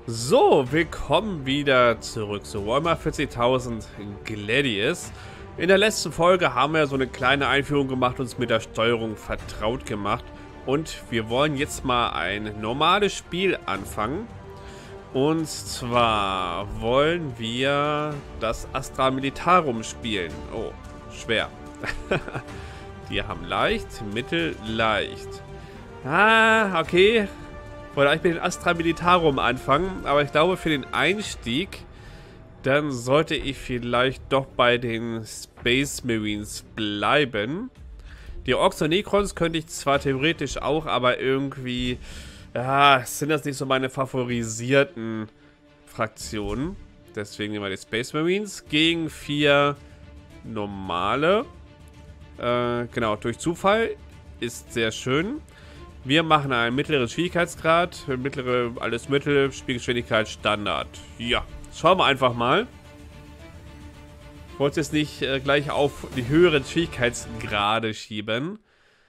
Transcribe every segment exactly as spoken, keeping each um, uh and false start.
So, willkommen wieder zurück zu Warhammer vierzigtausend Gladius. In der letzten Folge haben wir so eine kleine Einführung gemacht, uns mit der Steuerung vertraut gemacht. Und wir wollen jetzt mal ein normales Spiel anfangen. Und zwar wollen wir das Astra Militarum spielen. Oh, schwer. Die haben leicht, mittel, leicht. Ah, okay. Ich wollte eigentlich mit dem Astra Militarum anfangen, aber ich glaube für den Einstieg, dann sollte ich vielleicht doch bei den Space Marines bleiben. Die Orks und Necrons könnte ich zwar theoretisch auch, aber irgendwie ja, sind das nicht so meine favorisierten Fraktionen. Deswegen nehmen wir die Space Marines gegen vier normale. Äh, genau, durch Zufall ist sehr schön. Wir machen einen mittleren Schwierigkeitsgrad, mittlere, alles Mittel, Spielgeschwindigkeit Standard. Ja, schauen wir einfach mal. Ich wollte es nicht äh, gleich auf die höheren Schwierigkeitsgrade schieben.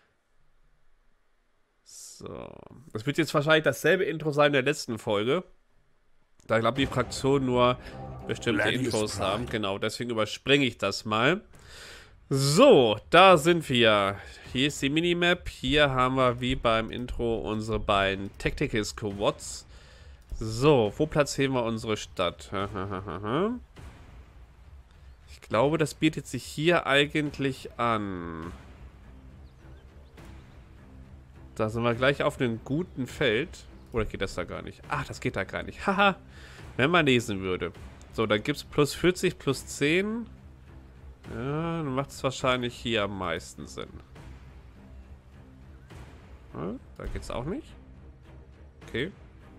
So, das wird jetzt wahrscheinlich dasselbe Intro sein in der letzten Folge. Da ich glaube, die Fraktionen nur bestimmte Intros haben. Genau, deswegen überspringe ich das mal. So, da sind wir. Hier ist die Minimap. Hier haben wir wie beim Intro unsere beiden Tactical Squads. So, wo platzieren wir unsere Stadt? Ich glaube, das bietet sich hier eigentlich an. Da sind wir gleich auf einem guten Feld. Oder geht das da gar nicht? Ach, das geht da gar nicht. Haha, wenn man lesen würde. So, dann gibt es plus vierzig, plus zehn. Ja, dann macht es wahrscheinlich hier am meisten Sinn. Ja, da geht es auch nicht. Okay.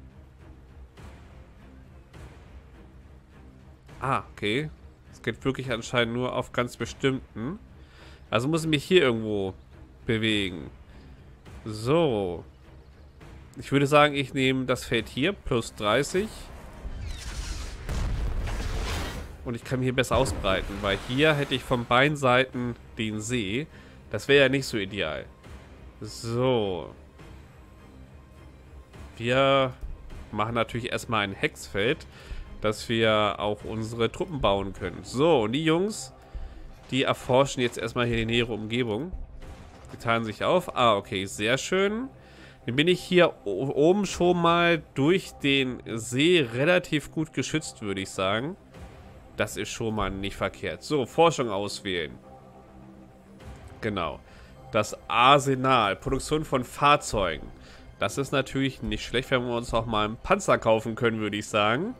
Ah, okay. Es geht wirklich anscheinend nur auf ganz bestimmten. Also muss ich mich hier irgendwo bewegen. So. Ich würde sagen, ich nehme das Feld hier, plus dreißig. Und ich kann mich hier besser ausbreiten, weil hier hätte ich von beiden Seiten den See. Das wäre ja nicht so ideal. So. Wir machen natürlich erstmal ein Hexfeld, dass wir auch unsere Truppen bauen können. So, und die Jungs, die erforschen jetzt erstmal hier die nähere Umgebung. Die teilen sich auf. Ah, okay, sehr schön. Dann bin ich hier oben schon mal durch den See relativ gut geschützt, würde ich sagen. Das ist schon mal nicht verkehrt. So, Forschung auswählen. Genau. Das Arsenal. Produktion von Fahrzeugen. Das ist natürlich nicht schlecht, wenn wir uns auch mal einen Panzer kaufen können, würde ich sagen.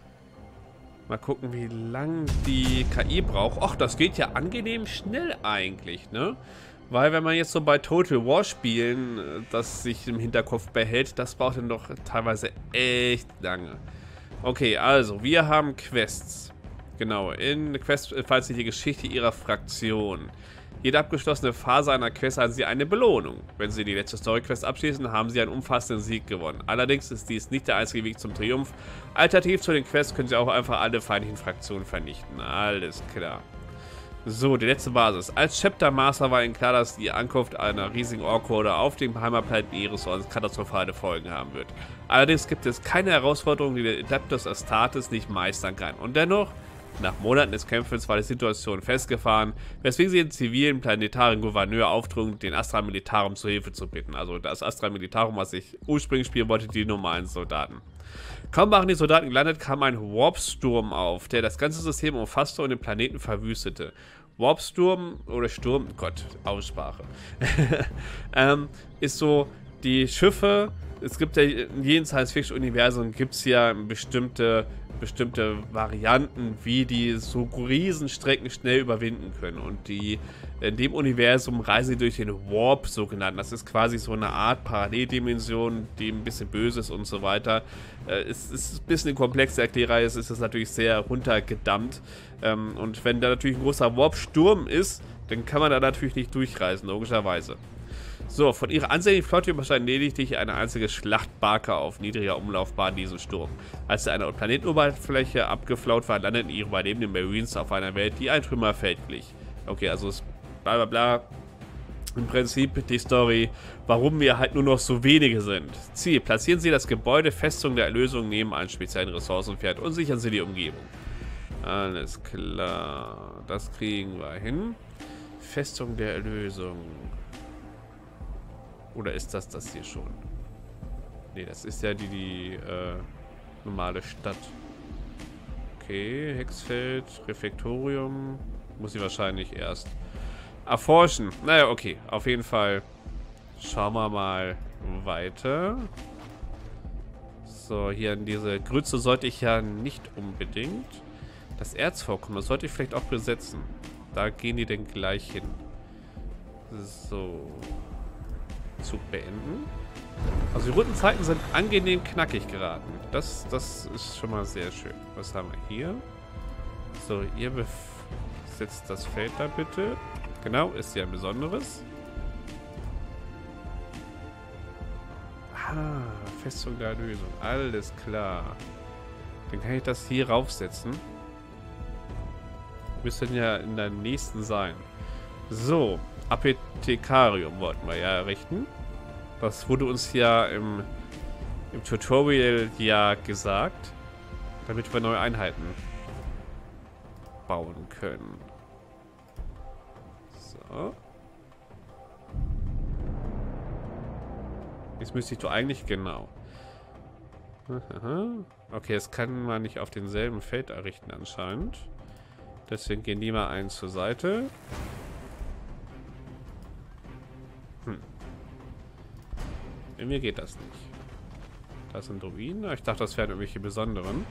Mal gucken, wie lang die K I braucht. Och, das geht ja angenehm schnell eigentlich, ne? Weil wenn man jetzt so bei Total War Spielen das sich im Hinterkopf behält, das braucht dann doch teilweise echt lange. Okay, also, wir haben Quests. Genau, in der Quest erfahrt sich die Geschichte ihrer Fraktion. Jede abgeschlossene Phase einer Quest hat sie eine Belohnung. Wenn sie die letzte Story-Quest abschließen, haben sie einen umfassenden Sieg gewonnen. Allerdings ist dies nicht der einzige Weg zum Triumph. Alternativ zu den Quests können sie auch einfach alle feindlichen Fraktionen vernichten. Alles klar. So, die letzte Basis. Als Chapter Master war ihnen klar, dass die Ankunft einer riesigen Ork-Horde auf dem Heimatplaneten Erisons katastrophale Folgen haben wird. Allerdings gibt es keine Herausforderung, die der Adeptus Astartes nicht meistern kann. Und dennoch, nach Monaten des Kämpfens war die Situation festgefahren, weswegen sie den zivilen planetaren Gouverneur auftrugen, den Astra Militarum zur Hilfe zu bitten. Also das Astra Militarum, was ich ursprünglich spielen wollte, die normalen Soldaten. Kaum waren die Soldaten gelandet, kam ein Warpsturm auf, der das ganze System umfasste und den Planeten verwüstete. Warpsturm oder Sturm, Gott, Aussprache, ähm, ist so, die Schiffe, es gibt ja in jedem Science-Fiction-Universum gibt es ja bestimmte, bestimmte Varianten, wie die so Riesenstrecken schnell überwinden können. Und die in dem Universum reisen sie durch den Warp, sogenannt. Das ist quasi so eine Art Paralleldimension, die ein bisschen böse ist und so weiter. Äh, es ist ein bisschen eine komplexe Erklärreihe, es ist es natürlich sehr runtergedammt. Ähm, und wenn da natürlich ein großer Warp-Sturm ist, dann kann man da natürlich nicht durchreisen, logischerweise. So, von ihrer ansehnlichen Flotte überscheint lediglich eine einzige Schlachtbarke auf niedriger Umlaufbahn diesen Sturm. Als er einer Planetenoberfläche abgeflaut war, landeten ihre überlebenden Marines auf einer Welt, die ein Trümmerfeld glich. Okay, also es bla bla bla. Im Prinzip die Story, warum wir halt nur noch so wenige sind. Ziel: Platzieren Sie das Gebäude Festung der Erlösung neben einem speziellen Ressourcenpferd und sichern Sie die Umgebung. Alles klar. Das kriegen wir hin. Festung der Erlösung. Oder ist das das hier schon? Ne, das ist ja die, die äh, normale Stadt. Okay, Hexfeld, Refektorium. Muss ich wahrscheinlich erst erforschen. Naja, okay. Auf jeden Fall schauen wir mal weiter. So, hier in diese Grütze sollte ich ja nicht unbedingt. Das Erzvorkommen, das sollte ich vielleicht auch besetzen. Da gehen die denn gleich hin. So. Zug beenden. Also die Rundenzeiten sind angenehm knackig geraten. Das, das ist schon mal sehr schön. Was haben wir hier? So, ihr besetzt das Feld da bitte. Genau, ist ja ein besonderes. Ah, Festung der Erlösung. Alles klar. Dann kann ich das hier raufsetzen. Müssen ja in der nächsten sein. So, Apothekarium wollten wir ja errichten. Das wurde uns ja im, im Tutorial ja gesagt. Damit wir neue Einheiten bauen können. So. Jetzt müsste ich doch eigentlich genau. Okay, das kann man nicht auf demselben Feld errichten anscheinend. Deswegen gehen die mal einen zur Seite. Hm. In mir geht das nicht. Das sind Ruinen. Ich dachte, das wären irgendwelche besonderen.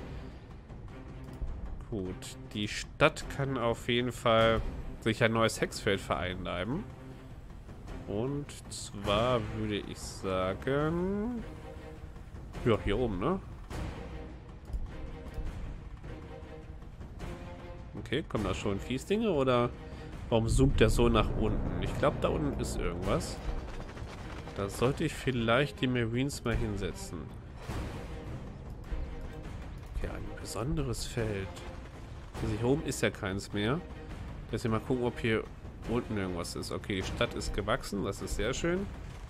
Gut. Die Stadt kann auf jeden Fall sich ein neues Hexfeld vereinleiben. Und zwar würde ich sagen... Ja, hier oben, ne? Okay, kommen da schon Fiesdinge oder warum zoomt der so nach unten? Ich glaube, da unten ist irgendwas. Da sollte ich vielleicht die Marines mal hinsetzen. Okay, ein besonderes Feld. Also hier oben ist ja keins mehr. Deswegen mal gucken, ob hier unten irgendwas ist. Okay, die Stadt ist gewachsen. Das ist sehr schön.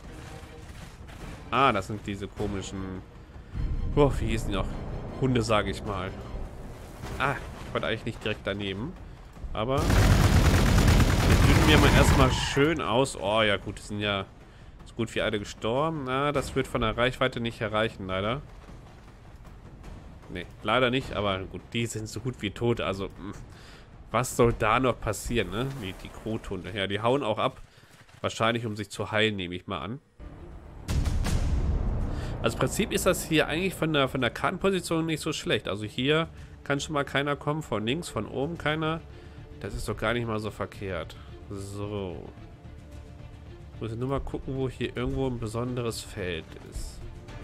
Ah, das sind diese komischen... Oh, wie hießen die noch? Hunde, sage ich mal. Ah, ich wollte eigentlich nicht direkt daneben. Aber... Die dünnen wir mal erstmal schön aus. Oh, ja gut, die sind ja so gut wie alle gestorben. Na, das wird von der Reichweite nicht erreichen, leider. Nee, leider nicht, aber gut, die sind so gut wie tot. Also, was soll da noch passieren, ne? Die, die Krothunde. Ja, die hauen auch ab. Wahrscheinlich, um sich zu heilen, nehme ich mal an. Also im Prinzip ist das hier eigentlich von der, von der Kartenposition nicht so schlecht. Also hier kann schon mal keiner kommen. Von links, von oben keiner. Das ist doch gar nicht mal so verkehrt. So. Ich muss nur mal gucken, wo hier irgendwo ein besonderes Feld ist.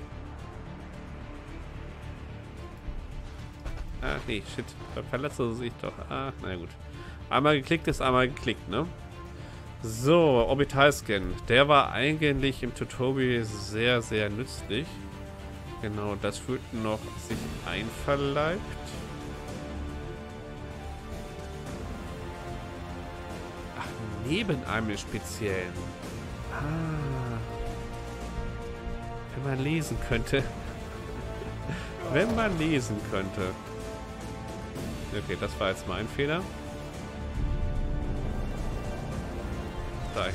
Ah, nee, shit. Da verletzt er sich doch. Ah, na gut. Einmal geklickt ist einmal geklickt, ne? So, Orbitalscan. Der war eigentlich im Tutorial sehr, sehr nützlich. Genau, das wird noch sich einverleibt. Ach, neben einem speziellen. Ah. Wenn man lesen könnte. Wenn man lesen könnte. Okay, das war jetzt mein Fehler. Dahin.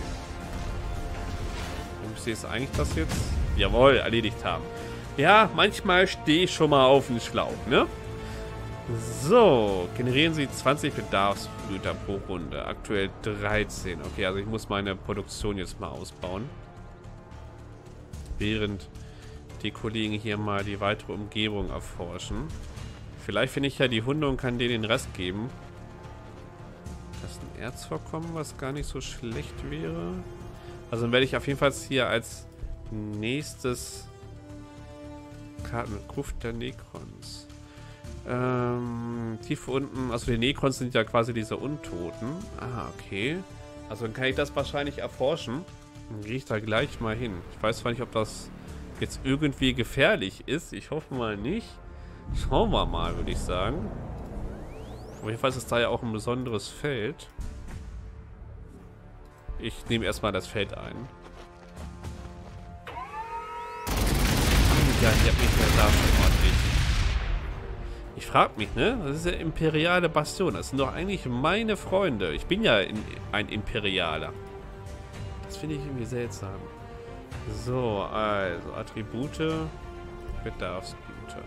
Müsste jetzt eigentlich das jetzt... Jawohl, erledigt haben. Ja, manchmal stehe ich schon mal auf den Schlauch, ne? So, generieren Sie zwanzig Bedarfsblüter pro Runde. Aktuell dreizehn. Okay, also ich muss meine Produktion jetzt mal ausbauen. Während die Kollegen hier mal die weitere Umgebung erforschen. Vielleicht finde ich ja die Hunde und kann denen den Rest geben. Das ist ein Erzvorkommen, was gar nicht so schlecht wäre. Also dann werde ich auf jeden Fall hier als nächstes Karten mit Gruft der Necrons. Ähm, tief unten, also die Necrons sind ja quasi diese Untoten. Ah, okay. Also dann kann ich das wahrscheinlich erforschen. Dann gehe ich da gleich mal hin. Ich weiß zwar nicht, ob das jetzt irgendwie gefährlich ist. Ich hoffe mal nicht. Schauen wir mal, würde ich sagen. Auf jeden Fall ist da ja auch ein besonderes Feld. Ich nehme erstmal das Feld ein. Ja, ich hab mich ja da schon ordentlich. Ich frag mich, ne? Das ist ja imperiale Bastion. Das sind doch eigentlich meine Freunde. Ich bin ja in, ein Imperialer. Das finde ich irgendwie seltsam. So, also Attribute. Bedarfsgüter.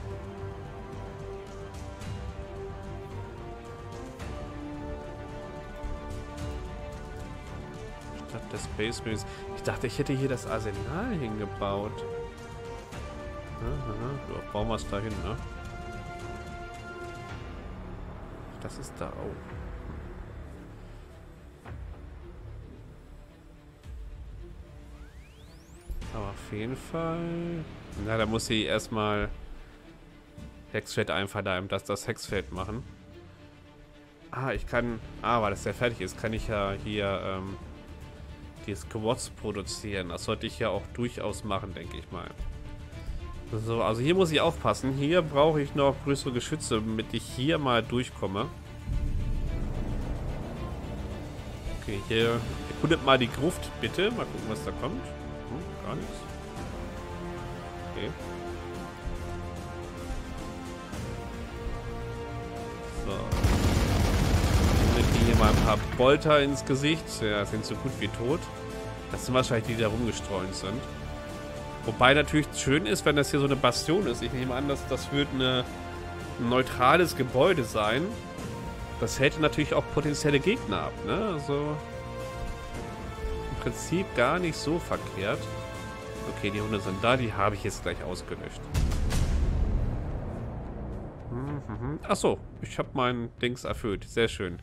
Stadt des Space Marines. Ich dachte, ich hätte hier das Arsenal hingebaut. Aha, ja, bauen wir es da hin, ne? Das ist da auch. Aber auf jeden Fall... Na, da muss sie erstmal Hexfeld einverleiben, dass das Hexfeld machen. Ah, ich kann... Ah, weil das ja fertig ist, kann ich ja hier ähm, die Squads produzieren. Das sollte ich ja auch durchaus machen, denke ich mal. So, also hier muss ich aufpassen. Hier brauche ich noch größere Geschütze, damit ich hier mal durchkomme. Okay, hier erkundet mal die Gruft, bitte. Mal gucken, was da kommt. Hm, gar nichts. Okay. So. Ich hier mal ein paar Bolter ins Gesicht. Ja, sind so gut wie tot. Das sind wahrscheinlich die, die da rumgestreunt sind. Wobei natürlich schön ist, wenn das hier so eine Bastion ist. Ich nehme an, dass das wird eine, ein neutrales Gebäude sein. Das hält natürlich auch potenzielle Gegner ab, ne? Also im Prinzip gar nicht so verkehrt. Okay, die Hunde sind da, die habe ich jetzt gleich ausgelöscht. Mhm. Achso, ich habe mein Dings erfüllt. Sehr schön.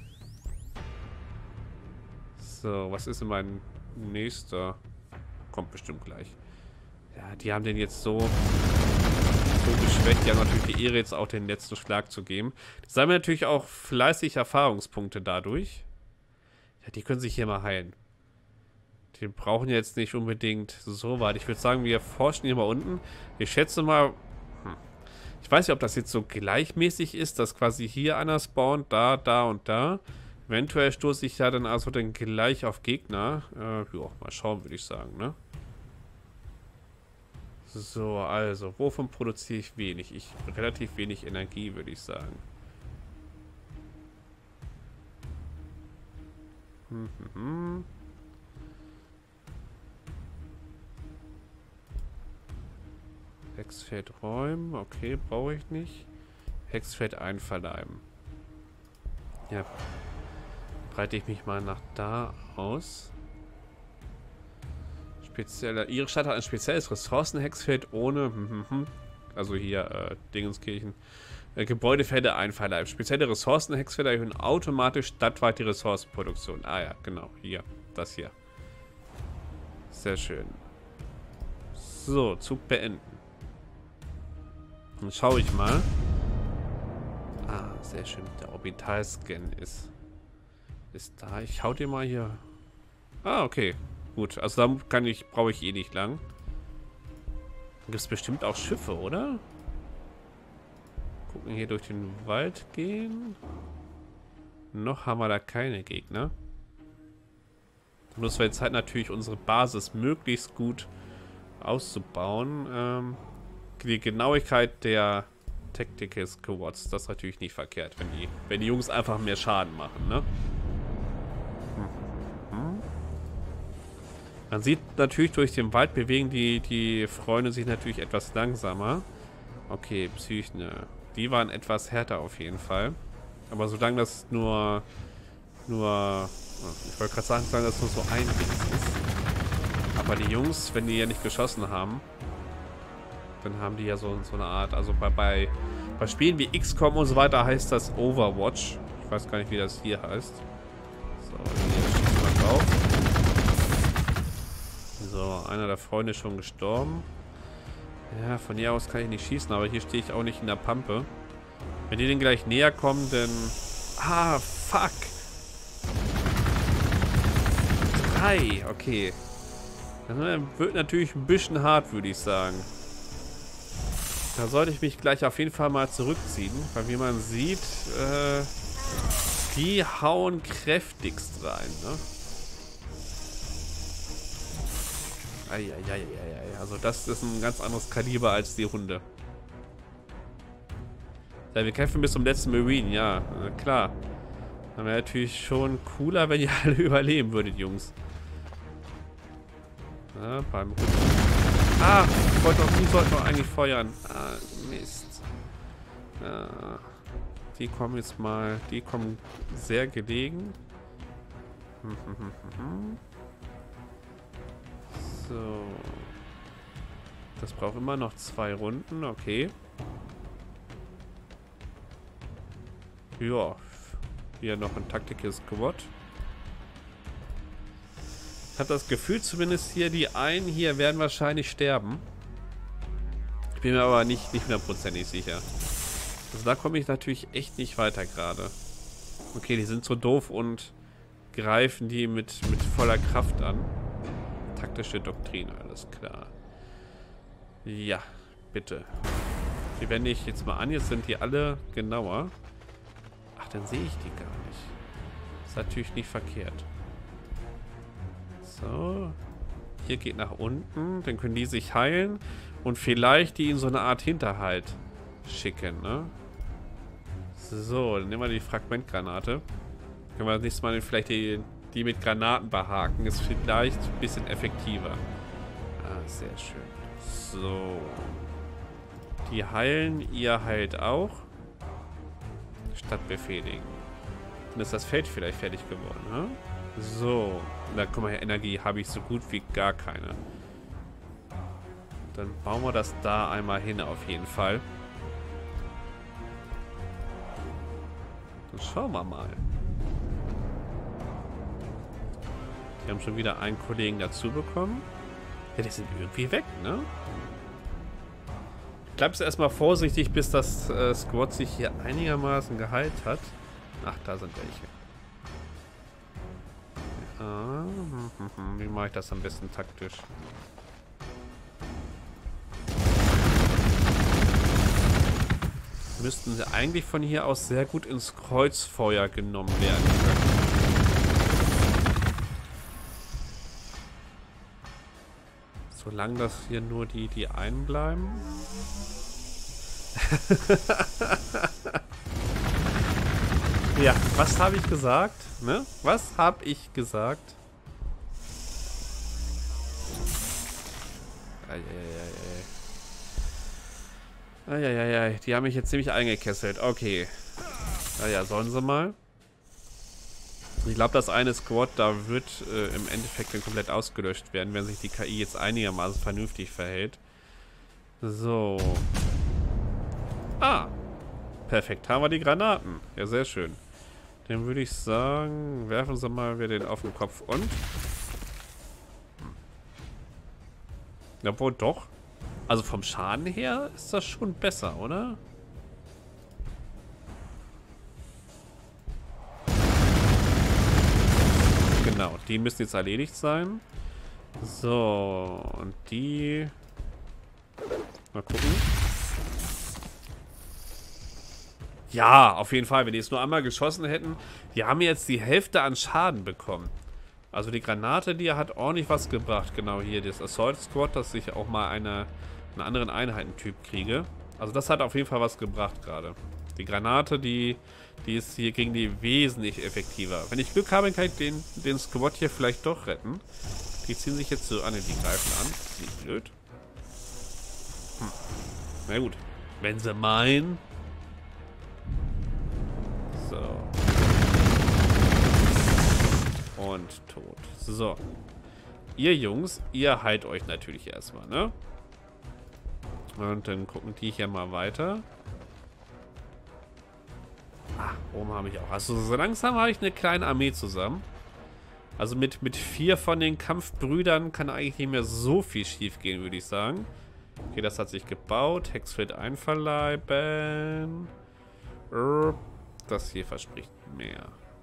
So, was ist denn mein nächster? Kommt bestimmt gleich. Ja, die haben den jetzt so, so geschwächt. Die haben natürlich die Ehre, jetzt auch den letzten Schlag zu geben. Die sammeln natürlich auch fleißig Erfahrungspunkte dadurch. Ja, die können sich hier mal heilen. Die brauchen jetzt nicht unbedingt so weit. Ich würde sagen, wir forschen hier mal unten. Ich schätze mal... Hm, ich weiß nicht, ob das jetzt so gleichmäßig ist, dass quasi hier einer spawnt, da, da und da. Eventuell stoße ich ja dann also dann gleich auf Gegner. Äh, ja, mal schauen, würde ich sagen, ne? So, also, wovon produziere ich wenig? Ich relativ wenig Energie, würde ich sagen. Hm, hm, hm. Hexfeld räumen, okay, brauche ich nicht. Hexfeld einverleiben. Ja. Breite ich mich mal nach da aus. Spezieller. Ihre Stadt hat ein spezielles Ressourcenhexfeld ohne. Also hier, äh, Dingenskirchen. Äh, Gebäudefelder einverleiben. Spezielle Ressourcenhexfelder erhöhen automatisch stadtweit die Ressourcenproduktion. Ah ja, genau. Hier. Das hier. Sehr schön. So, Zug beenden. Dann schaue ich mal. Ah, sehr schön. Der Orbitalscan ist. Ist da. Ich hau dir mal hier. Ah, okay. Gut, also da kann ich, brauche ich eh nicht lang. Da gibt es bestimmt auch Schiffe, oder? Gucken, hier durch den Wald gehen. Noch haben wir da keine Gegner. Da müssen wir jetzt halt natürlich unsere Basis möglichst gut auszubauen. Ähm, die Genauigkeit der Tactical Squads, das ist natürlich nicht verkehrt, wenn die, wenn die Jungs einfach mehr Schaden machen, ne? Man sieht natürlich, durch den Wald bewegen die, die Freunde sich natürlich etwas langsamer. Okay, Psychne. Die waren etwas härter auf jeden Fall. Aber solange das nur... Nur... Ich wollte gerade sagen, solange das nur so ein Ding ist. Aber die Jungs, wenn die ja nicht geschossen haben, dann haben die ja so, so eine Art... Also bei, bei, bei Spielen wie X COM und so weiter heißt das Overwatch. Ich weiß gar nicht, wie das hier heißt. So, hier schießen wir drauf. So, einer der Freunde ist schon gestorben. Ja, von hier aus kann ich nicht schießen, aber hier stehe ich auch nicht in der Pampe. Wenn die denn gleich näher kommen, dann... Ah, fuck! Drei, okay. Das wird natürlich ein bisschen hart, würde ich sagen. Da sollte ich mich gleich auf jeden Fall mal zurückziehen, weil wie man sieht, äh, die hauen kräftigst rein, ne? Eieieiei. Also das ist ein ganz anderes Kaliber als die Hunde. Ja, wir kämpfen bis zum letzten Marine, ja, klar. Dann wäre natürlich schon cooler, wenn ihr alle überleben würdet, Jungs. Ja, beim Ah, ich wollte doch, die sollten doch eigentlich feuern. Ah, Mist. Ja, die kommen jetzt mal, die kommen sehr gelegen. So. Das braucht immer noch zwei Runden, okay. Ja, hier noch ein Taktik-Squad. Ich habe das Gefühl, zumindest hier, die einen hier werden wahrscheinlich sterben. Ich bin mir aber nicht, nicht hundertprozentig sicher. Also da komme ich natürlich echt nicht weiter gerade. Okay, die sind so doof und greifen die mit, mit voller Kraft an. Taktische Doktrin, alles klar. Ja, bitte. Die wende ich jetzt mal an. Jetzt sind die alle genauer. Ach, dann sehe ich die gar nicht. Ist natürlich nicht verkehrt. So. Hier geht nach unten. Dann können die sich heilen. Und vielleicht die in so eine Art Hinterhalt schicken, ne? So, dann nehmen wir die Fragmentgranate. Können wir das nächste Mal vielleicht die, die mit Granaten behaken. Ist vielleicht ein bisschen effektiver. Ah, sehr schön. So. Die heilen, ihr heilt auch. Statt befehligen. Dann ist das Feld vielleicht fertig geworden, ne? So. Na, guck mal, Energie habe ich so gut wie gar keine. Dann bauen wir das da einmal hin auf jeden Fall. Dann schauen wir mal. Die haben schon wieder einen Kollegen dazu bekommen. Ja, die sind irgendwie weg, ne? Ich bleibe erstmal vorsichtig, bis das äh, Squad sich hier einigermaßen geheilt hat. Ach, da sind welche. Ah, hm, hm, hm. Wie mache ich das am besten taktisch? Müssten sie eigentlich von hier aus sehr gut ins Kreuzfeuer genommen werden können. Solange das hier nur die, die einbleiben. Ja, was habe ich gesagt? Ne? Was habe ich gesagt? Eieiei. Die haben mich jetzt ziemlich eingekesselt. Okay. Naja, sollen sie mal. Ich glaube, das eine Squad, da wird äh, im Endeffekt dann komplett ausgelöscht werden, wenn sich die K I jetzt einigermaßen vernünftig verhält. So. Ah. Perfekt. Haben wir die Granaten. Ja, sehr schön. Dann würde ich sagen, werfen Sie mal wieder den auf den Kopf und... Hm. Obwohl doch. Also vom Schaden her ist das schon besser, oder? Genau, die müssen jetzt erledigt sein. So, und die... Mal gucken. Ja, auf jeden Fall, wenn die es nur einmal geschossen hätten. Die haben jetzt die Hälfte an Schaden bekommen. Also die Granate, die hat ordentlich was gebracht. Genau hier, das Assault Squad, dass ich auch mal eine, einen anderen Einheitentyp kriege. Also das hat auf jeden Fall was gebracht gerade. Die Granate, die, die ist hier gegen die wesentlich effektiver. Wenn ich Glück habe, kann ich den, den Squad hier vielleicht doch retten. Die ziehen sich jetzt so an, die greifen an. Nicht blöd. Hm. Na gut. Wenn sie meinen... So. Und tot. So. Ihr Jungs, ihr heilt euch natürlich erstmal, ne? Und dann gucken die hier mal weiter. Ah, oben habe ich auch. Also so langsam habe ich eine kleine Armee zusammen. Also mit, mit vier von den Kampfbrüdern kann eigentlich nicht mehr so viel schief gehen, würde ich sagen. Okay, das hat sich gebaut. Hexfeld einverleiben. Das hier verspricht mehr.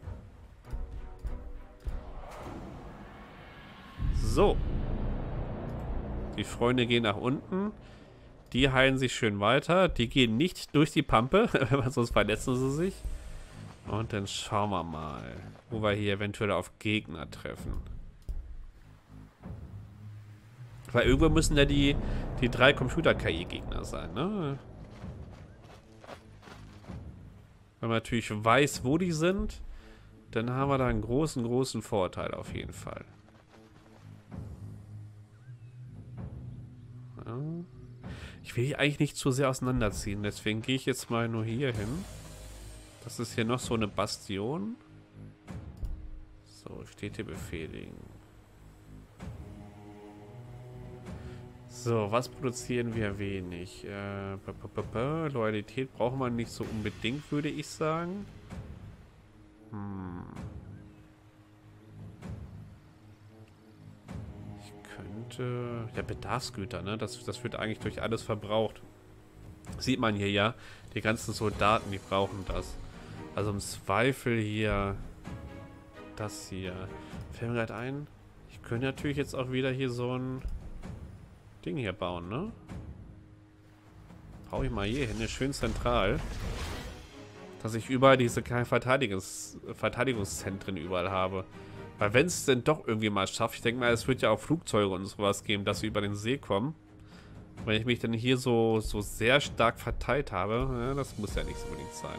So. Die Freunde gehen nach unten. Die heilen sich schön weiter. Die gehen nicht durch die Pampe, sonst verletzen sie sich. Und dann schauen wir mal, wo wir hier eventuell auf Gegner treffen. Weil irgendwo müssen ja die, die drei Computer-K I-Gegner sein, ne? Wenn man natürlich weiß, wo die sind, dann haben wir da einen großen, großen Vorteil auf jeden Fall. Ja. Ich will die eigentlich nicht zu sehr auseinanderziehen, deswegen gehe ich jetzt mal nur hier hin. Das ist hier noch so eine Bastion. So, steht hier befehligen. So, was produzieren wir wenig? Äh, b -b -b -b Loyalität braucht man nicht so unbedingt, würde ich sagen. Hm. Ich könnte... Ja, Bedarfsgüter, ne? Das, das wird eigentlich durch alles verbraucht. Sieht man hier ja. Die ganzen Soldaten, die brauchen das. Also im Zweifel hier... Das hier. Fällt mir gerade ein. Ich könnte natürlich jetzt auch wieder hier so ein... Ding hier bauen, ne? Hau ich mal hier hin, schön zentral. Dass ich überall diese kleinen Verteidigungs Verteidigungszentren überall habe. Weil wenn es denn doch irgendwie mal schafft, ich denke mal, es wird ja auch Flugzeuge und sowas geben, dass sie über den See kommen. Wenn ich mich dann hier so, so sehr stark verteilt habe, ja, das muss ja nicht so unbedingt sein.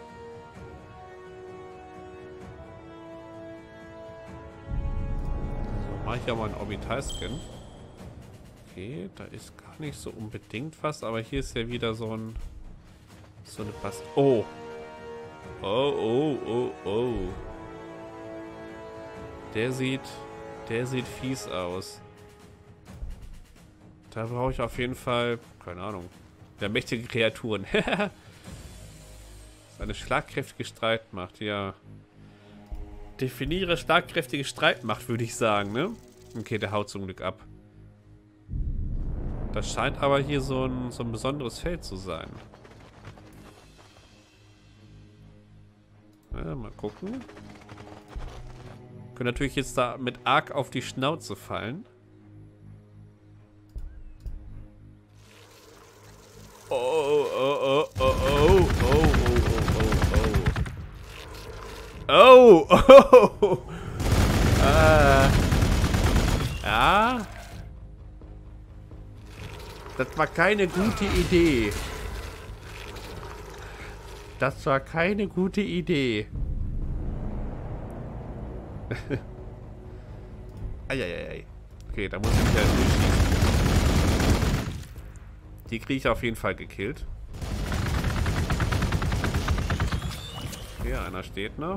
So, mache ich ja mal einen Orbital-Scan. Okay, da ist gar nicht so unbedingt was, aber hier ist ja wieder so ein... So eine Bast... Oh! Oh, oh, oh, oh. Der sieht... Der sieht fies aus. Da brauche ich auf jeden Fall... Keine Ahnung. Der mächtige Kreaturen. Eine schlagkräftige Streitmacht, ja. Definiere schlagkräftige Streitmacht, würde ich sagen, ne? Okay, der haut zum Glück ab. Das scheint aber hier so ein, so ein besonderes Feld zu sein. Ja, mal gucken. Können natürlich jetzt da mit arg auf die Schnauze fallen. Oh, oh, oh, oh, oh, oh, oh, oh, oh, oh, oh, äh, ja. Das war keine gute Idee. Das war keine gute Idee. Eieiei. Okay, da muss ich ja durchschießen. Die kriege ich auf jeden Fall gekillt. Okay, einer steht noch.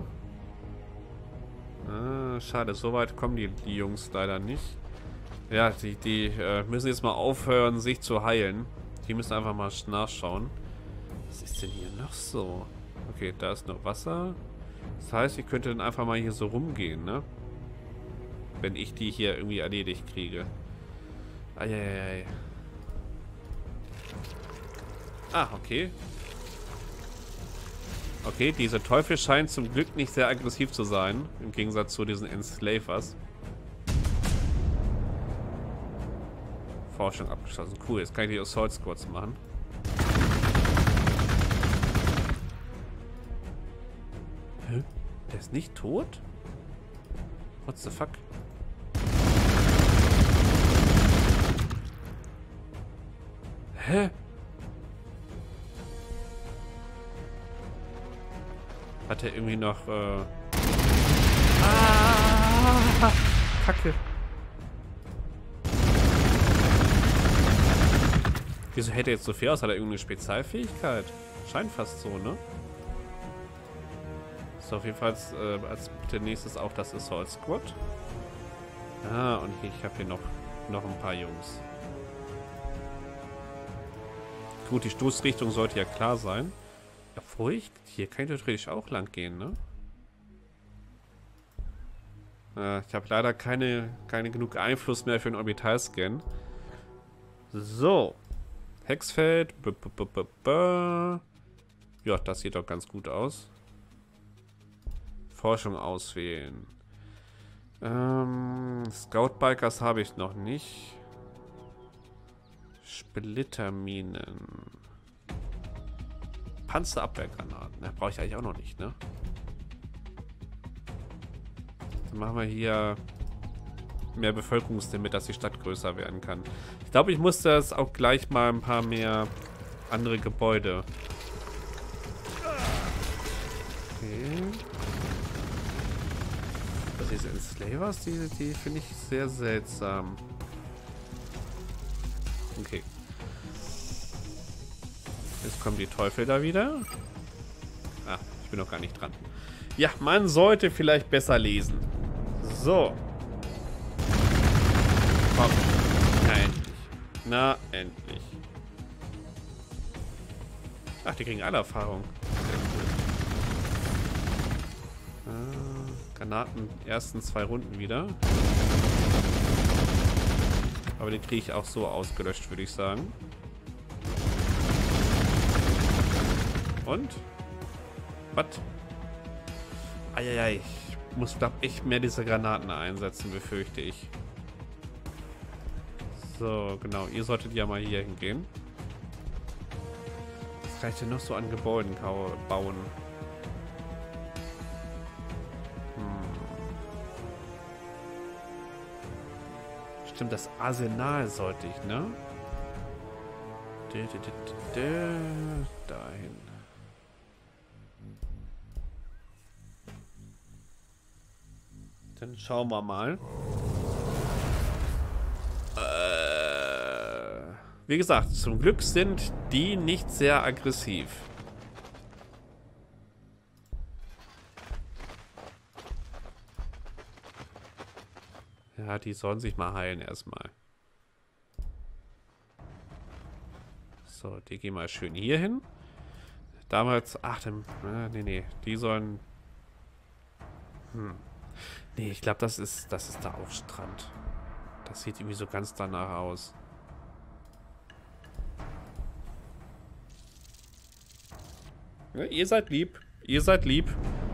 Ah, schade, so weit kommen die, die Jungs leider nicht. Ja, die, die äh, müssen jetzt mal aufhören, sich zu heilen. Die müssen einfach mal nachschauen. Was ist denn hier noch so? Okay, da ist noch Wasser. Das heißt, ich könnte dann einfach mal hier so rumgehen, ne? Wenn ich die hier irgendwie erledigt kriege. Eieiei. Ah, okay. Okay, diese Teufel scheinen zum Glück nicht sehr aggressiv zu sein. Im Gegensatz zu diesen Enslavers. Forschung abgeschlossen. Cool, jetzt kann ich die Assault Squads machen. Hä? Der ist nicht tot? What the fuck? Hä? Hat er irgendwie noch, äh... Ah! Kacke. Wieso hält er jetzt so viel aus? Hat er irgendeine Spezialfähigkeit? Scheint fast so, ne? So, auf jeden Fall als, äh, als bitte nächstes auch das Assault Squad. Ah, und ich habe hier noch, noch ein paar Jungs. Gut, die Stoßrichtung sollte ja klar sein. Obwohl ich... Hier kann ich natürlich auch lang gehen, ne? Äh, ich habe leider keine, keine genug Einfluss mehr für einen Orbitalscan. So. Hexfeld. B -b -b -b -b. Ja, das sieht doch ganz gut aus. Forschung auswählen. Ähm, Scout-Bikers habe ich noch nicht. Splitterminen. Panzerabwehrgranaten. Da brauche ich eigentlich auch noch nicht, ne? Dann machen wir hier mehr Bevölkerungslimit, dass die Stadt größer werden kann. Ich glaube, ich muss das auch gleich mal ein paar mehr andere Gebäude. Okay. Das diese Enslavers, die, die finde ich sehr seltsam. Okay. Jetzt kommen die Teufel da wieder. Ah, ich bin noch gar nicht dran. Ja, man sollte vielleicht besser lesen. So. Komm. Na endlich. Na endlich. Ach, die kriegen alle Erfahrung. Sehr cool. Ah, Granaten ersten zwei Runden wieder. Aber den kriege ich auch so ausgelöscht, würde ich sagen. Und? Was? Eieiei. Ich muss, glaube ich, mehr diese Granaten einsetzen, befürchte ich. So, genau. Ihr solltet ja mal hier hingehen. Was kann ich denn noch so an Gebäuden bauen? Hm. Stimmt, das Arsenal sollte ich, ne? Dahin. Dann schauen wir mal. Äh, wie gesagt, zum Glück sind die nicht sehr aggressiv. Ja, die sollen sich mal heilen erstmal. So, die gehen mal schön hier hin. Damals, ach, dann, äh, nee, nee, die sollen... Hm. Nee, ich glaube, das ist, das ist der Aufstrand. Das sieht irgendwie so ganz danach aus. Ja, ihr seid lieb. Ihr seid lieb.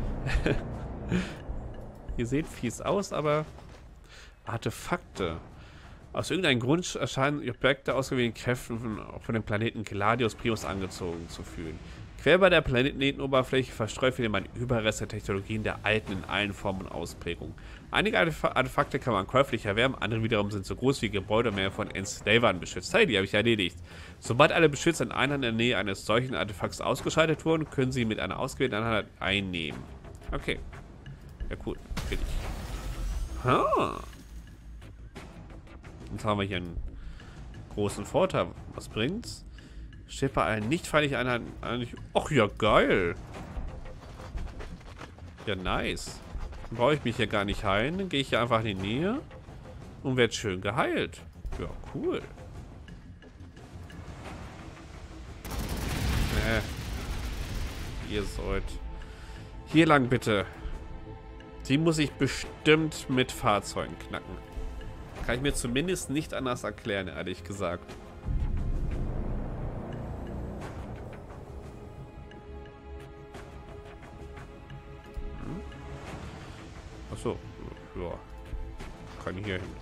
Ihr seht fies aus, aber... Artefakte. Aus irgendeinem Grund erscheinen Objekte ausgewählten Kräften von, von dem Planeten Gladius Primus angezogen zu fühlen. Quer bei der Planetenoberfläche verstreut findet man Überreste der Technologien der Alten in allen Formen und Ausprägungen. Einige Artefakte kann man käuflich erwerben, andere wiederum sind so groß wie Gebäude und mehr von Enslavern beschützt. Hey, die habe ich erledigt. Sobald alle Beschützer in einer in der Nähe eines solchen Artefakts ausgeschaltet wurden, können sie mit einer ausgewählten Einheit einnehmen. Okay. Ja, cool. Bin ich. Ha. Jetzt haben wir hier einen großen Vorteil. Was bringt's? Steht bei allen nicht feindlichen Einheiten eigentlich... Ach ja, geil. Ja, nice. Dann brauche ich mich hier gar nicht heilen. Dann gehe ich hier einfach in die Nähe und werde schön geheilt. Ja, cool. Äh. Ihr sollt... Hier lang bitte. Die muss ich bestimmt mit Fahrzeugen knacken. Kann ich mir zumindest nicht anders erklären, ehrlich gesagt. Hm? Achso. Ja. Kann hier hin.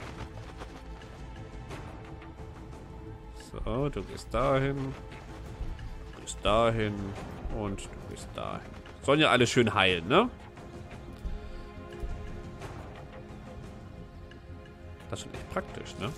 So, du gehst dahin. Du gehst dahin. Und du gehst dahin. Sollen ja alle schön heilen, ne? Das ist schon echt praktisch, ne?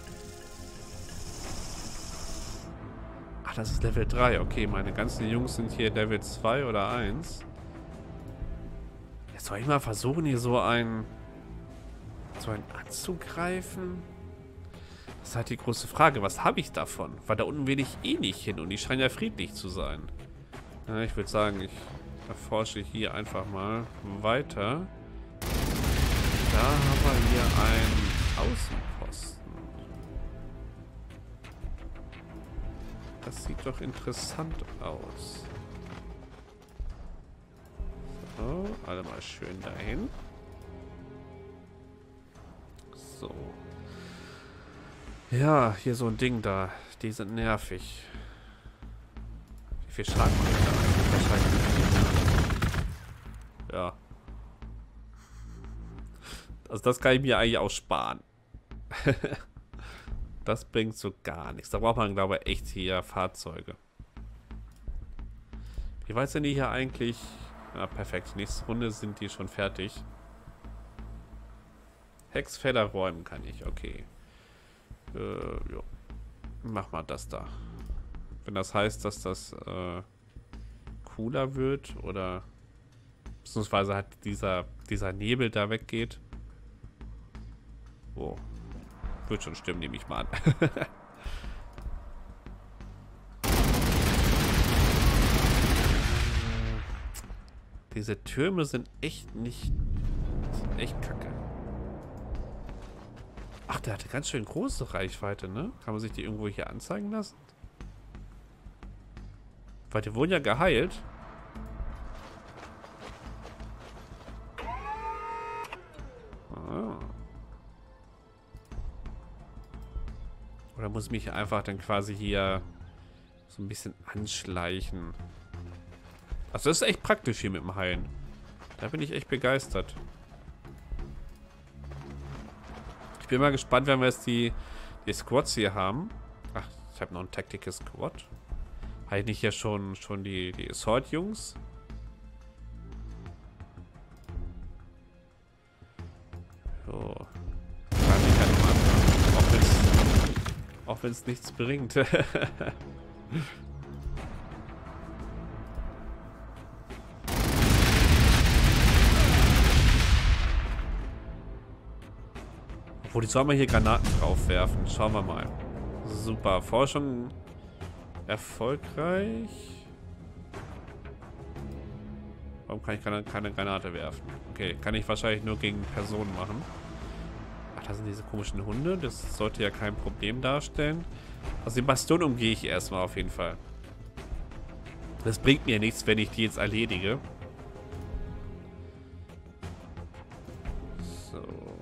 Ach, das ist Level drei. Okay, meine ganzen Jungs sind hier Level zwei oder eins. Jetzt soll ich mal versuchen, hier so ein... so einen anzugreifen? Das ist halt die große Frage. Was habe ich davon? Weil da unten will ich eh nicht hin und die scheinen ja friedlich zu sein. Ja, ich würde sagen, ich erforsche hier einfach mal weiter. Da haben wir hier ein... Außenposten. Das sieht doch interessant aus. So, alle mal schön dahin. So. Ja, hier so ein Ding da. Die sind nervig. Wie viel Schaden macht der eigentlich? Wahrscheinlich nicht. Ja. Also das kann ich mir eigentlich auch sparen. Das bringt so gar nichts. Da braucht man, glaube ich, echt hier Fahrzeuge. Wie weit sind die hier eigentlich? Ja, perfekt. Nächste Runde sind die schon fertig. Hexfelder räumen kann ich, okay. Äh, ja. Mach mal das da. Wenn das heißt, dass das äh, cooler wird oder beziehungsweise halt dieser, dieser Nebel da weggeht. Oh. Wird schon stimmen, nehme ich mal an. Diese Türme sind echt nicht... Sind echt kacke. Ach, der hatte ganz schön große Reichweite, ne? Kann man sich die irgendwo hier anzeigen lassen? Weil die wurden ja geheilt. Ah. Oder muss ich mich einfach dann quasi hier so ein bisschen anschleichen? Also das ist echt praktisch hier mit dem Heilen. Da bin ich echt begeistert. Ich bin mal gespannt, wenn wir jetzt die, die Squads hier haben. Ach, ich habe noch einen Tactical Squad. Habe ich nicht ja schon, schon die, die Assault-Jungs? So. Kann ich halt mal anfangen. Auch wenn's, auch wenn es nichts bringt. Obwohl, die sollen wir hier Granaten drauf werfen. Schauen wir mal. Super. Forschung erfolgreich. Warum kann ich keine, keine Granate werfen? Okay, kann ich wahrscheinlich nur gegen Personen machen. Ach, das sind diese komischen Hunde. Das sollte ja kein Problem darstellen. Also die Bastion umgehe ich erstmal auf jeden Fall. Das bringt mir nichts, wenn ich die jetzt erledige. So.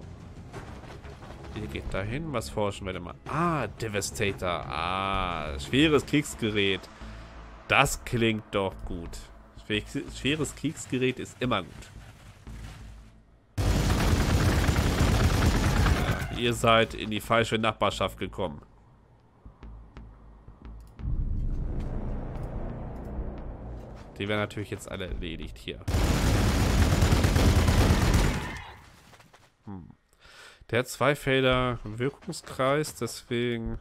Ihr geht dahin. Was forschen wir denn mal? Ah, Devastator. Ah, schweres Kriegsgerät. Das klingt doch gut. Schweres Kriegsgerät ist immer gut. Ja, ihr seid in die falsche Nachbarschaft gekommen. Die werden natürlich jetzt alle erledigt hier. Hm. Der hat zwei Felder Wirkungskreis, deswegen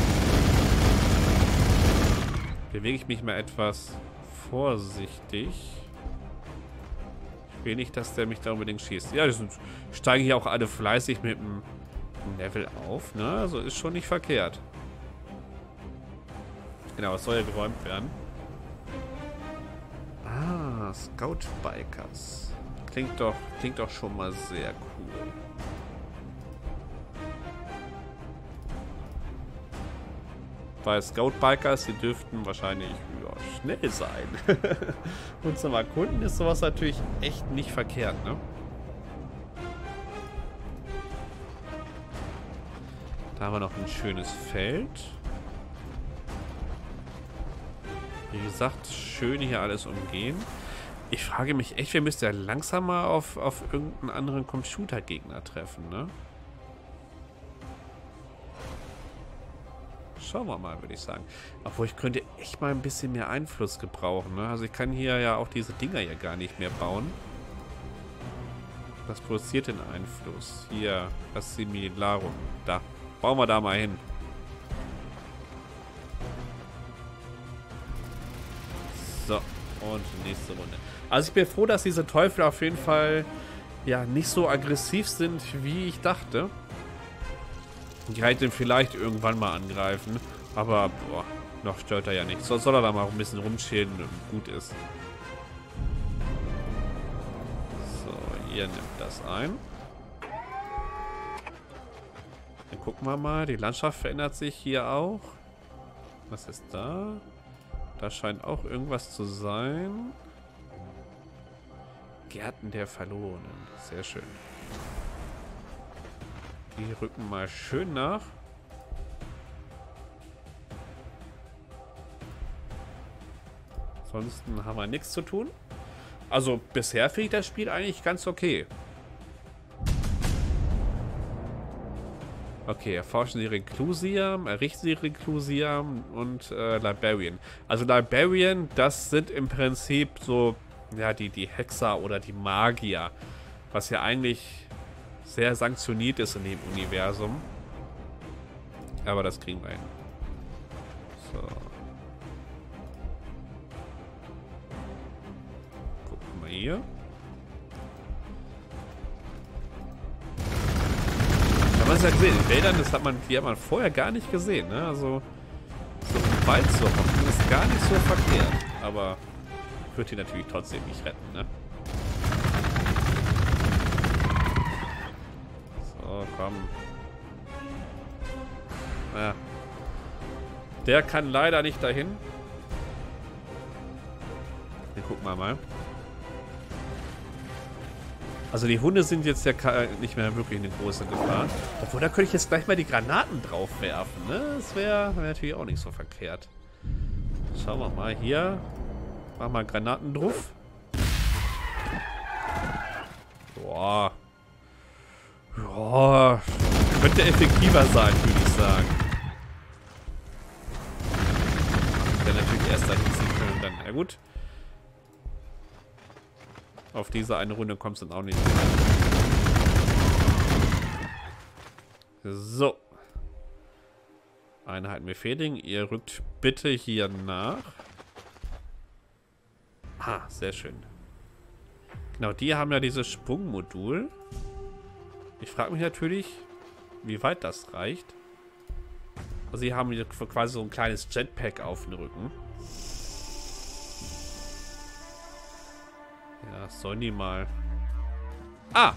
bewege ich mich mal etwas vorsichtig. Ich will nicht, dass der mich da unbedingt schießt. Ja, die sind, steigen hier auch alle fleißig mit dem Level auf, ne? Also ist schon nicht verkehrt. Genau, es soll ja geräumt werden. Ah, Scout Bikers. Klingt doch, klingt doch schon mal sehr cool. Weil Scout Bikers, die dürften wahrscheinlich ja, schnell sein. Und zum Erkunden ist sowas natürlich echt nicht verkehrt, ne? Da haben wir noch ein schönes Feld. Wie gesagt, schön hier alles umgehen. Ich frage mich echt, wir müssten ja langsam mal auf, auf irgendeinen anderen Computergegner treffen, ne? Schauen wir mal, würde ich sagen. Obwohl, ich könnte echt mal ein bisschen mehr Einfluss gebrauchen, ne? Also ich kann hier ja auch diese Dinger ja gar nicht mehr bauen. Was produziert denn Einfluss? Hier, Assimilarum. Da. Bauen wir da mal hin. So, und nächste Runde. Also ich bin froh, dass diese Teufel auf jeden Fall ja nicht so aggressiv sind, wie ich dachte. Die hätten vielleicht irgendwann mal angreifen, aber boah, noch stört er ja nicht. So soll er da mal ein bisschen rumschälen und gut ist. So, ihr nimmt das ein. Dann gucken wir mal, die Landschaft verändert sich hier auch. Was ist da? Da scheint auch irgendwas zu sein. Gärten der Verlorenen. Sehr schön. Die rücken mal schön nach. Ansonsten haben wir nichts zu tun. Also bisher finde ich das Spiel eigentlich ganz okay. Okay, erforschen Sie Reclusium, errichten Sie Reclusium und äh, Librarian. Also Librarian, das sind im Prinzip so, ja, die, die Hexer oder die Magier. Was ja eigentlich sehr sanktioniert ist in dem Universum. Aber das kriegen wir hin. So. Gucken wir hier. Da haben wir es ja gesehen. In Wäldern, das hat man, die hat man vorher gar nicht gesehen. Ne? Also so im Wald zu hocken ist gar nicht so verkehrt. Aber wird die natürlich trotzdem nicht retten. Ne? So, komm. Ja. Der kann leider nicht dahin. Dann gucken wir mal. Also die Hunde sind jetzt ja nicht mehr wirklich eine große Gefahr. Obwohl, da könnte ich jetzt gleich mal die Granaten drauf werfen. Ne? Das wäre wär natürlich auch nicht so verkehrt. Schauen wir mal hier. Machen wir Granaten drauf. Boah. Ja. Könnte effektiver sein, würde ich sagen. Der natürlich erst dahin ziehen können und dann. Ja gut. Auf diese eine Runde kommt es dann auch nicht. So. Einheiten befehligen. Ihr rückt bitte hier nach. Ah, sehr schön. Genau, die haben ja dieses Sprungmodul. Ich frage mich natürlich, wie weit das reicht. Also sie haben hier quasi so ein kleines Jetpack auf dem Rücken. Ja, sollen die mal... Ah!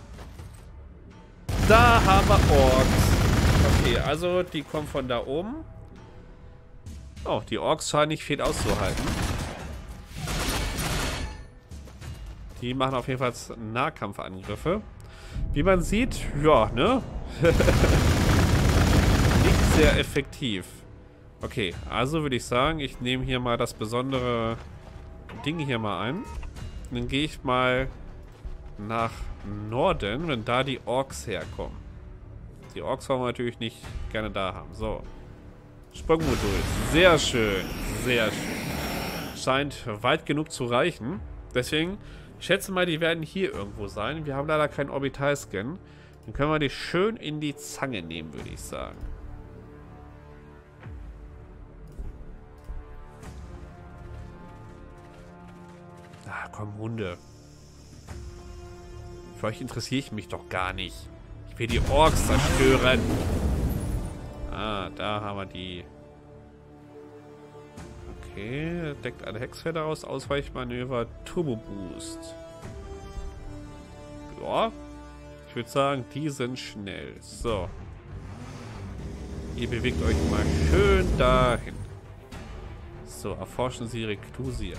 Da haben wir Orks. Okay, also die kommen von da oben. Oh, die Orks scheinen nicht viel auszuhalten. Die machen auf jeden Fall Nahkampfangriffe. Wie man sieht, ja, ne? Nicht sehr effektiv. Okay, also würde ich sagen, ich nehme hier mal das besondere Ding hier mal ein. Dann gehe ich mal nach Norden, wenn da die Orks herkommen. Die Orks wollen wir natürlich nicht gerne da haben. So. Sprungmodul. Sehr schön. Sehr schön. Scheint weit genug zu reichen. Deswegen, ich schätze mal, die werden hier irgendwo sein. Wir haben leider keinen Orbitalscan. Dann können wir die schön in die Zange nehmen, würde ich sagen. Ah, komm, Hunde. Für euch interessiere ich mich doch gar nicht. Ich will die Orks zerstören. Ah, da haben wir die. Okay, deckt alle Hexfelder aus. Ausweichmanöver, Turbo Boost. Ja, ich würde sagen, die sind schnell. So. Ihr bewegt euch mal schön dahin. So, erforschen Sie Reclusia.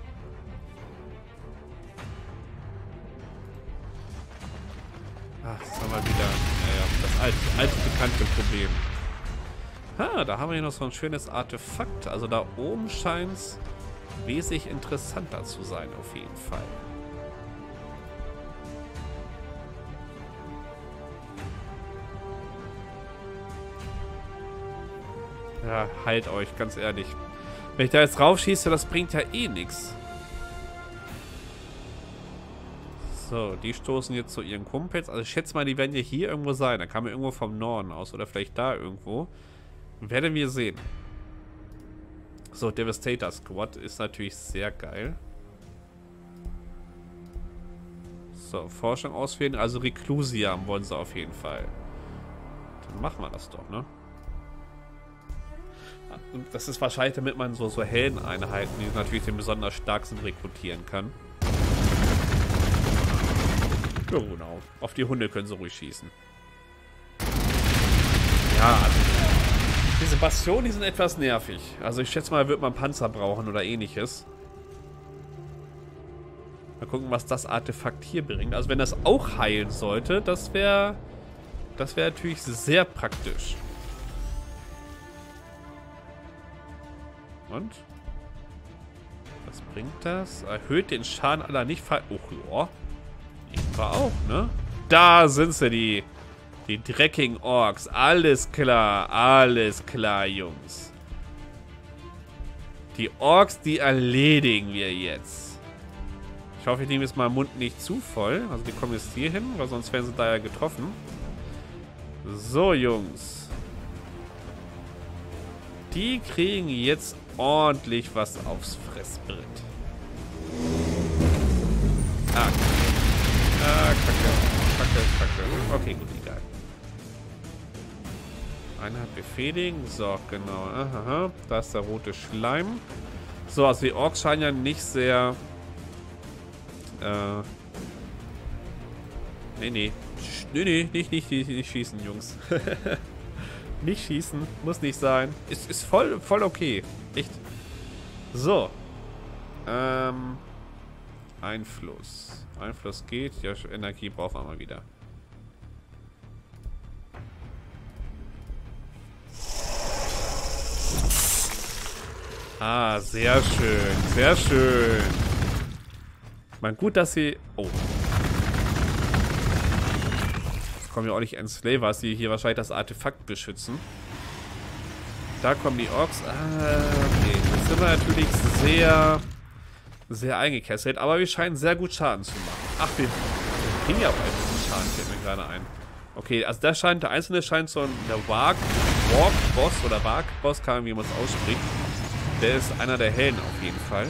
Ach, das haben wir wieder. Naja, das alte, alte bekannte Problem. Ah, da haben wir hier noch so ein schönes Artefakt. Also da oben scheint es wesentlich interessanter zu sein, auf jeden Fall. Ja, heilt euch, ganz ehrlich. Wenn ich da jetzt raufschieße, das bringt ja eh nichts. So, die stoßen jetzt zu ihren Kumpels. Also ich schätze mal, die werden ja hier irgendwo sein. Da kamen wir irgendwo vom Norden aus. Oder vielleicht da irgendwo. Werden wir sehen. So, Devastator Squad ist natürlich sehr geil. So, Forschung auswählen. Also Reclusia wollen sie auf jeden Fall. Dann machen wir das doch, ne? Das ist wahrscheinlich, damit man so, so Heldeneinheiten, die natürlich den besonders stark sind, rekrutieren kann. Ja, genau. Auf die Hunde können sie ruhig schießen. Ja, also diese Bastionen, die sind etwas nervig. Also ich schätze mal, wird man Panzer brauchen oder ähnliches. Mal gucken, was das Artefakt hier bringt. Also wenn das auch heilen sollte, das wäre das wäre natürlich sehr praktisch. Und? Was bringt das? Erhöht den Schaden aller nicht ver... Oh, ja. War auch, ne? Da sind sie, die die dreckigen Orks. Alles klar, alles klar, Jungs. Die Orks, die erledigen wir jetzt. Ich hoffe, ich nehme jetzt mal den Mund nicht zu voll. Also die kommen jetzt hier hin, weil sonst wären sie da ja getroffen. So, Jungs. Die kriegen jetzt ordentlich was aufs Fressbrett. Ah, ah, kacke. Kacke, kacke. Okay, gut, egal. Einheit befehligen. So, genau. Aha, da ist der rote Schleim. So, also die Orks scheinen ja nicht sehr... Äh... Nee, nee. Nee, nee, nicht, nicht, nicht, nicht schießen, Jungs. Nicht schießen. Muss nicht sein. Ist, ist voll, voll okay. Echt. So. Ähm... Einfluss. Einfluss geht. Ja, Energie brauchen wir mal wieder. Ah, sehr schön. Sehr schön. Man, gut, dass sie... Oh. Jetzt kommen ja auch nicht Enslavers, die hier wahrscheinlich das Artefakt beschützen. Da kommen die Orks. Ah, okay. Jetzt sind wir natürlich sehr... sehr eingekesselt, aber wir scheinen sehr gut Schaden zu machen. Ach, wir kriegen ja auch ein bisschen Schaden, fällt mir gerade ein. Okay, also der scheint, der einzelne scheint so ein, der Warg, Warg-Boss oder Warg-Boss, kann man, wie man es ausspricht. Der ist einer der Helden auf jeden Fall.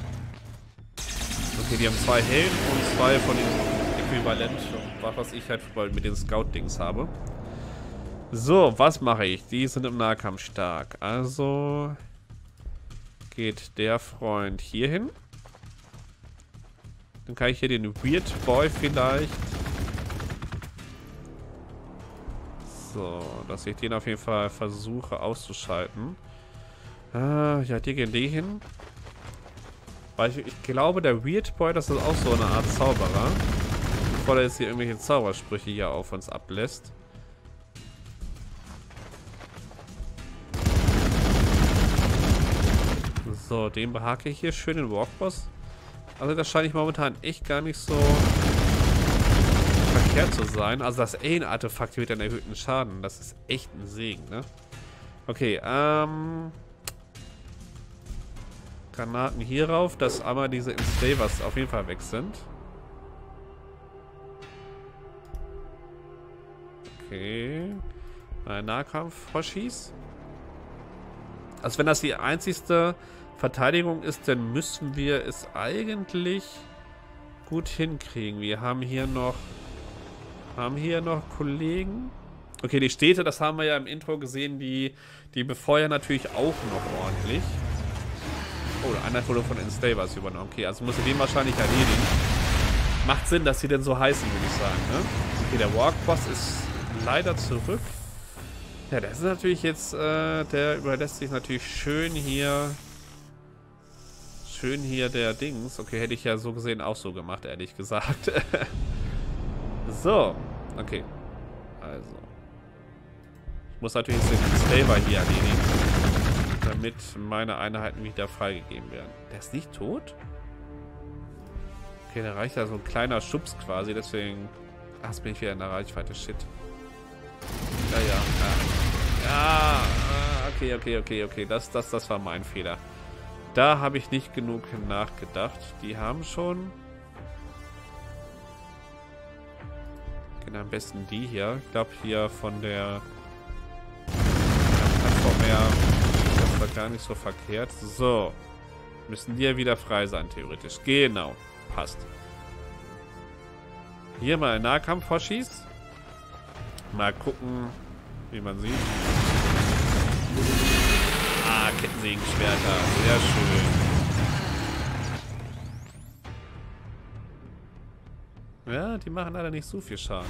Okay, die haben zwei Helden und zwei von den Äquivalent, was ich halt mit den Scout-Dings habe. So, was mache ich? Die sind im Nahkampf stark. Also geht der Freund hier hin. Dann kann ich hier den Weird Boy vielleicht. So, dass ich den auf jeden Fall versuche auszuschalten. Ah, ja, die gehen die hin. Weil ich, ich glaube, der Weird Boy, das ist auch so eine Art Zauberer. Bevor er jetzt hier irgendwelche Zaubersprüche hier auf uns ablässt. So, den behake ich hier schön, den Walkboss. Also das scheint ich momentan echt gar nicht so verkehrt zu sein. Also das Alien-Artefakt mit einem erhöhten Schaden, das ist echt ein Segen, ne? Okay, ähm... Granaten hier rauf, dass einmal diese Enslavers auf jeden Fall weg sind. Okay. Ein Nahkampf-Hoshis. Also wenn das die einzigste Verteidigung ist, dann müssen wir es eigentlich gut hinkriegen. Wir haben hier noch haben hier noch Kollegen. Okay, die Städte, das haben wir ja im Intro gesehen, die, die befeuern natürlich auch noch ordentlich. Oh, einer wurde von Enslavers übernommen. Okay, also muss ich den wahrscheinlich erledigen. Macht Sinn, dass sie denn so heißen, würde ich sagen, ne? Okay, der Walk-Boss ist leider zurück. Ja, das ist natürlich jetzt, äh, der überlässt sich natürlich schön hier, schön hier der Dings. Okay, hätte ich ja so gesehen auch so gemacht, ehrlich gesagt. So, okay. Also. Ich muss natürlich den Enslaver hier erledigen, damit meine Einheiten wieder freigegeben werden. Der ist nicht tot? Okay, da reicht ja so ein kleiner Schubs quasi, deswegen... Ach, jetzt bin ich wieder in der Reichweite, shit. Ja, ja, ja. Ja, okay, okay, okay, okay. Das, das, das war mein Fehler. Da habe ich nicht genug nachgedacht. Die haben schon... Genau, am besten die hier. Ich glaube, hier von der... Plattform her... Das war gar nicht so verkehrt. So. Müssen die ja wieder frei sein, theoretisch. Genau. Passt. Hier mal Nahkampf-Hoshis. Mal gucken, wie man sieht. Ah, Kettensägenschwerter. Sehr schön. Ja, die machen leider nicht so viel Schaden.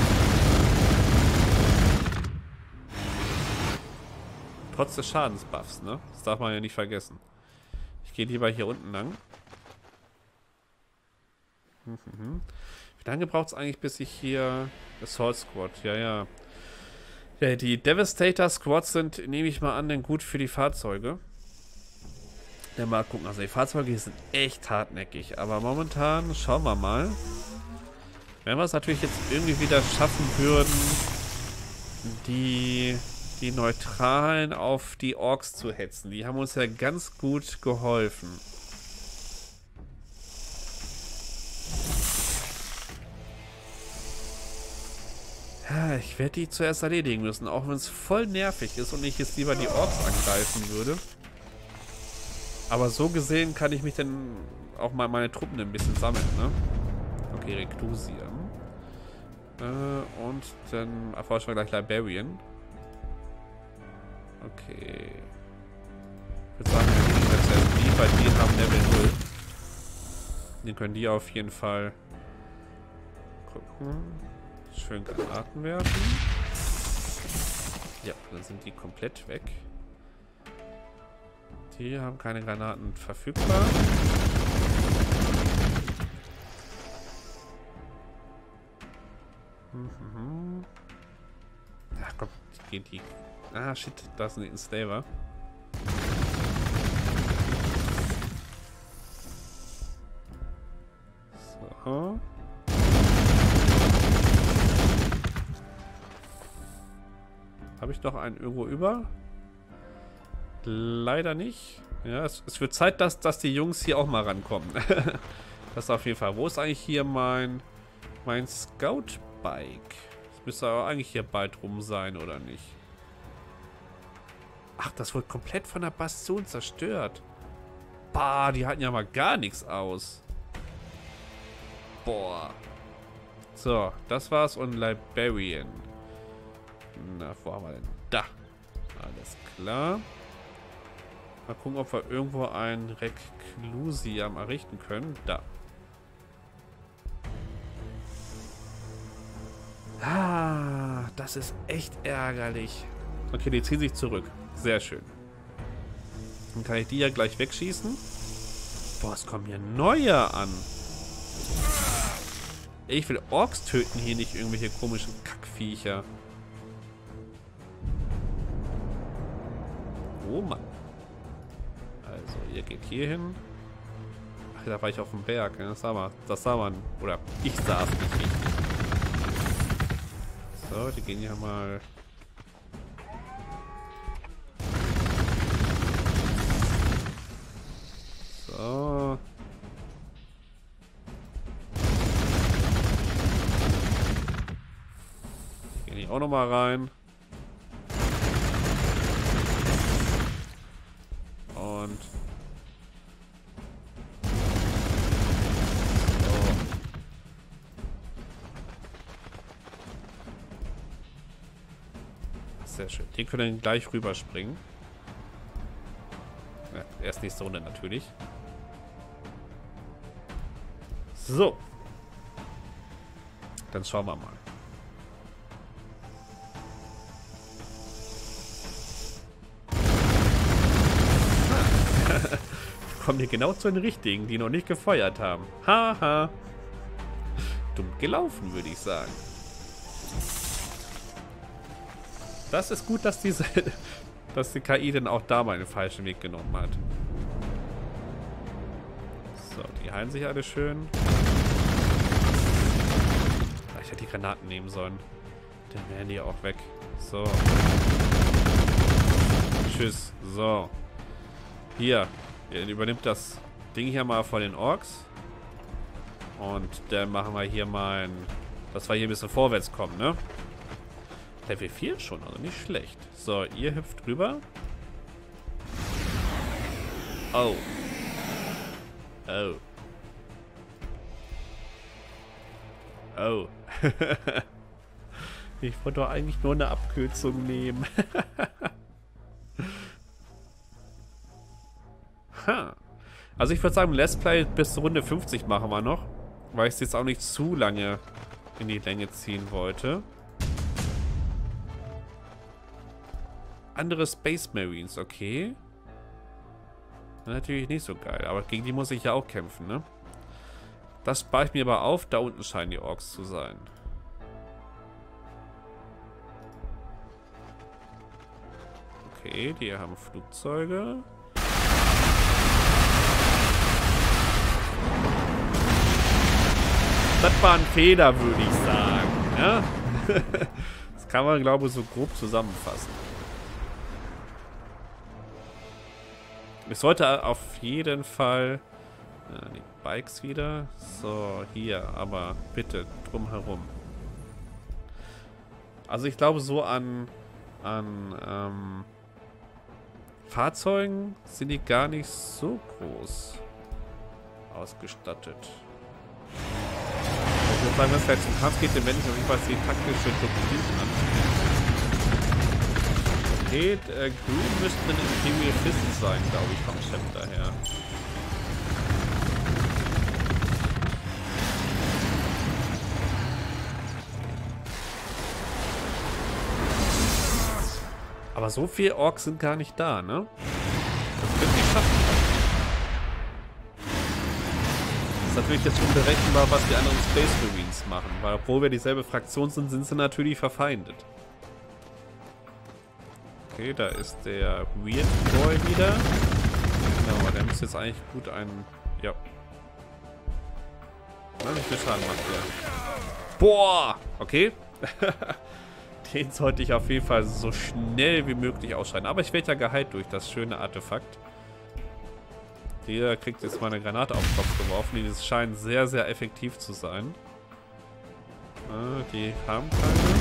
Trotz des Schadensbuffs, ne? Das darf man ja nicht vergessen. Ich gehe lieber hier unten lang. Mhm. Wie lange braucht es eigentlich, bis ich hier... Assault Squad, ja, ja. Ja, die Devastator Squads sind, nehme ich mal an, denn gut für die Fahrzeuge. Ja, mal gucken. Also die Fahrzeuge sind echt hartnäckig. Aber momentan schauen wir mal. Wenn wir es natürlich jetzt irgendwie wieder schaffen würden, die, die Neutralen auf die Orks zu hetzen. Die haben uns ja ganz gut geholfen. Ja, ich werde die zuerst erledigen müssen, auch wenn es voll nervig ist und ich jetzt lieber die Orks angreifen würde. Aber so gesehen kann ich mich dann auch mal meine Truppen ein bisschen sammeln, ne? Okay, Reklusieren. Äh, und dann erforschen wir gleich Librarian. Okay. Ich würde sagen, wir kriegen jetzt erst die, weil die haben Level null. Den können die auf jeden Fall gucken. Schön Granaten werfen. Ja, dann sind die komplett weg. Die haben keine Granaten verfügbar. Mhm. Ach komm, die gehen die. Ah shit, da ist ein Enslaver. So. Habe ich noch einen irgendwo über? Leider nicht. Ja, es, es wird Zeit, dass, dass die Jungs hier auch mal rankommen. Das auf jeden Fall. Wo ist eigentlich hier mein, mein Scout-Bike? Das müsste aber eigentlich hier bald rum sein, oder nicht? Ach, das wurde komplett von der Bastion zerstört. Bah, die hatten ja mal gar nichts aus. Boah. So, das war's und Librarian. Na, wo haben wir denn? Da. Alles klar. Mal gucken, ob wir irgendwo ein Reklusiam errichten können. Da. Ah, das ist echt ärgerlich. Okay, die ziehen sich zurück. Sehr schön. Dann kann ich die ja gleich wegschießen. Boah, es kommen hier neue an. Ich will Orks töten, hier nicht irgendwelche komischen Kackviecher. Oh Mann. Also, ihr geht hier hin. Ach, da war ich auf dem Berg. Das sah man. Das sah man. Oder ich sah es nicht richtig. So, die gehen hier mal. So. Gehen hier auch nochmal rein. Und so. Sehr schön. Die können gleich rüberspringen. Ja, erst nicht so, natürlich. So. Dann schauen wir mal. Kommen hier genau zu den richtigen, die noch nicht gefeuert haben. Haha. Dumm gelaufen, würde ich sagen. Das ist gut, dass diese, dass die K I dann auch da mal den falschen Weg genommen hat. So, die heilen sich alle schön. Ich hätte die Granaten nehmen sollen. Dann wären die auch weg. So. Tschüss. So. Hier. Ihr übernimmt das Ding hier mal von den Orks. Und dann machen wir hier mal ein, dass wir hier ein bisschen vorwärts kommen, ne? Level vier schon, also nicht schlecht. So, ihr hüpft rüber. Oh. Oh. Oh. Ich wollte doch eigentlich nur eine Abkürzung nehmen. Ha. Also ich würde sagen, Let's Play bis zur Runde fünfzig machen wir noch. Weil ich es jetzt auch nicht zu lange in die Länge ziehen wollte. Andere Space Marines, okay. Natürlich nicht so geil, aber gegen die muss ich ja auch kämpfen, ne? Das spare ich mir aber auf. Da unten scheinen die Orks zu sein. Okay, die haben Flugzeuge. Das war ein Fehler, würde ich sagen. Ja? Das kann man, glaube ich, so grob zusammenfassen. Ich sollte auf jeden Fall... Ja, die Bikes wieder. So, hier, aber bitte drumherum. Also ich glaube so an, an ähm, Fahrzeugen sind die gar nicht so groß ausgestattet. Ich würde sagen, wenn es gleich zum Kampf geht, dann wende ich auf jeden Fall die taktische Doktrin an. Okay, äh, grün müssten Imperial Fists sein, glaube ich, vom Chef daher. Aber so viele Orks sind gar nicht da, ne? Das wird nicht schaffen. Das ist natürlich jetzt unberechenbar, was die anderen Space Marines machen. Weil obwohl wir dieselbe Fraktion sind, sind sie natürlich verfeindet. Okay, da ist der Weird Boy wieder. Genau, aber der muss jetzt eigentlich gut einen... Ja. Na, nicht viel Schaden macht der. Boah! Okay. Den sollte ich auf jeden Fall so schnell wie möglich ausschalten. Aber ich werde ja geheilt durch das schöne Artefakt. Der kriegt jetzt mal eine Granate auf den Kopf geworfen. Die scheint sehr, sehr effektiv zu sein. Ah, die haben keine.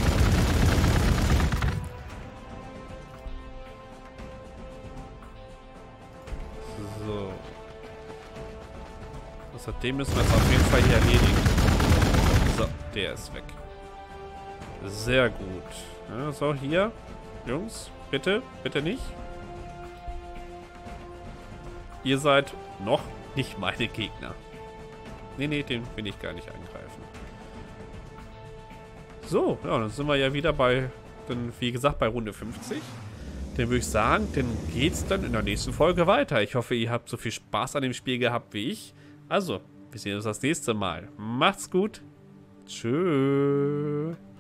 So. Außerdem müssen wir jetzt auf jeden Fall hier erledigen. So, der ist weg. Sehr gut. Ja, so, hier. Jungs, bitte, bitte nicht. Ihr seid noch nicht meine Gegner. Nee, nee, den will ich gar nicht angreifen. So, ja, dann sind wir ja wieder bei, dann, wie gesagt, bei Runde fünfzig. Dann würde ich sagen, dann geht's dann in der nächsten Folge weiter. Ich hoffe, ihr habt so viel Spaß an dem Spiel gehabt wie ich. Also, wir sehen uns das nächste Mal. Macht's gut. Tschüss.